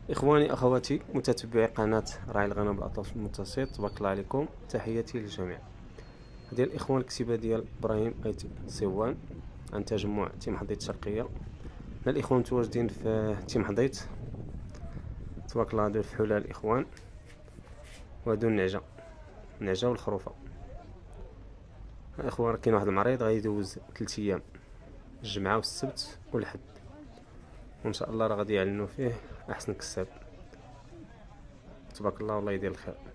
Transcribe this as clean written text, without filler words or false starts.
إخواني أخواتي متتبعي قناة راعي الغنم بالأطلس المتوسط، تبارك الله عليكم، تحياتي للجميع. هذه الإخوان الكتيبة ديال إبراهيم أيت سوان عن تجمع تيم حضيت الشرقية. هنا الإخوان متواجدين في تيم حضيت، تبارك الله. هادو الفحولة الإخوان، وهادو النعجة والخروفة. الإخوان كاين واحد المريض غيدوز 3 أيام، الجمعة والسبت والحد، وإن شاء الله راه غادي يعلنوا فيه أحسن كساب. تبارك الله والله يدير الخير.